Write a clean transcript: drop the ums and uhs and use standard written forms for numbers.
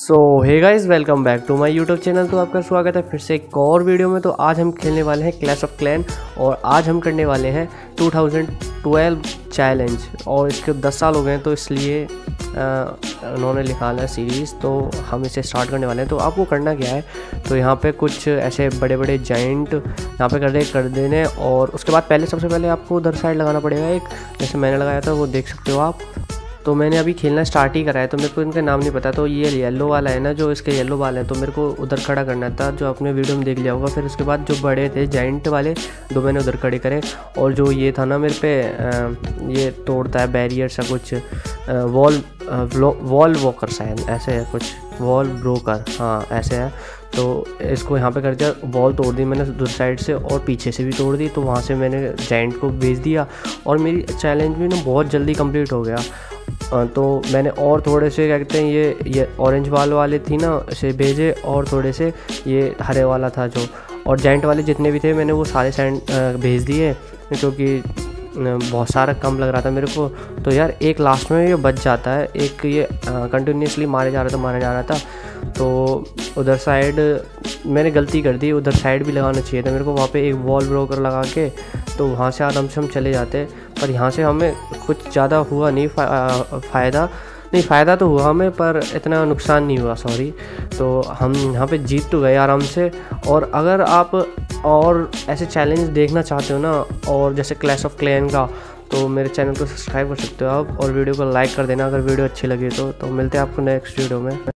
So hey guys, welcome back to my YouTube channel. तो आपका स्वागत है फिर से एक और वीडियो में। तो आज हम खेलने वाले हैं क्लैश ऑफ क्लैन और आज हम करने वाले हैं 2012 चैलेंज। और इसके 10 साल हो गए हैं तो इसलिए उन्होंने निकाला है सीरीज़, तो हम इसे स्टार्ट करने वाले हैं। तो आपको करना क्या है, तो यहाँ पे कुछ ऐसे बड़े बड़े जाइंट यहाँ पे कर देने और उसके बाद सबसे पहले आपको उधर साइड लगाना पड़ेगा एक, जैसे मैंने लगाया था वो देख सकते हो आप। तो मैंने अभी खेलना स्टार्ट ही करा है तो मेरे को इनका नाम नहीं पता। तो ये येलो वाला है ना, जो इसके येलो वाला है, तो मेरे को उधर खड़ा करना था, जो आपने वीडियो में देख लिया होगा। फिर उसके बाद जो बड़े थे जाइंट वाले दो मैंने उधर खड़े करे, और जो ये था ना मेरे पे ये तोड़ता है बैरियर सा कुछ, वॉल वॉकर शायद ऐसे है कुछ, वॉल ब्रोकर, हाँ ऐसे है। तो इसको यहाँ पे कर दिया, वॉल तोड़ दी मैंने दूसरी साइड से और पीछे से भी तोड़ दी। तो वहाँ से मैंने जाइंट को भेज दिया और मेरी चैलेंज भी ना बहुत जल्दी कंप्लीट हो गया। तो मैंने और थोड़े से क्या कहते हैं ये ऑरेंज वाले थी ना, इसे भेजे, और थोड़े से ये हरे वाला था जो, और जाइंट वाले जितने भी थे मैंने वो सारे सैंड भेज दिए, क्योंकि बहुत सारा कम लग रहा था मेरे को। तो यार एक लास्ट में ये बच जाता है, एक ये कंटिन्यूसली मारे जा रहा था। तो उधर साइड मैंने गलती कर दी, उधर साइड भी लगाना चाहिए था मेरे को, वहाँ पे एक वॉल ब्रोकर लगा के, तो वहाँ से आराम से हम चले जाते। पर यहाँ से हमें कुछ ज़्यादा हुआ नहीं, फ़ायदा तो हुआ हमें, पर इतना नुकसान नहीं हुआ, सॉरी। तो हम यहाँ पे जीत तो गए आराम से। और अगर आप और ऐसे चैलेंज देखना चाहते हो ना, और जैसे क्लैश ऑफ क्लैन का, तो मेरे चैनल को सब्सक्राइब कर सकते हो आप, और वीडियो को लाइक कर देना अगर वीडियो अच्छी लगी तो मिलते हैं आपको नेक्स्ट वीडियो में।